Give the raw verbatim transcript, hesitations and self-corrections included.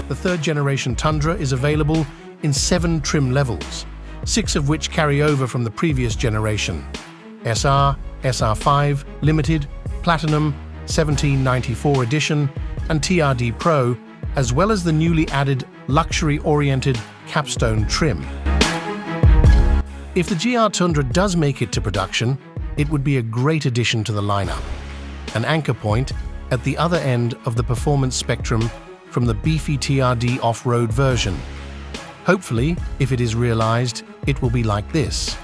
The third generation Tundra is available in seven trim levels, six of which carry over from the previous generation: S R, S R five, Limited, Platinum, seventeen ninety-four Edition, and T R D Pro, as well as the newly added luxury-oriented capstone trim. If the G R Tundra does make it to production, it would be a great addition to the lineup, an anchor point at the other end of the performance spectrum from the beefy T R D off-road version. Hopefully, if it is realized, it will be like this.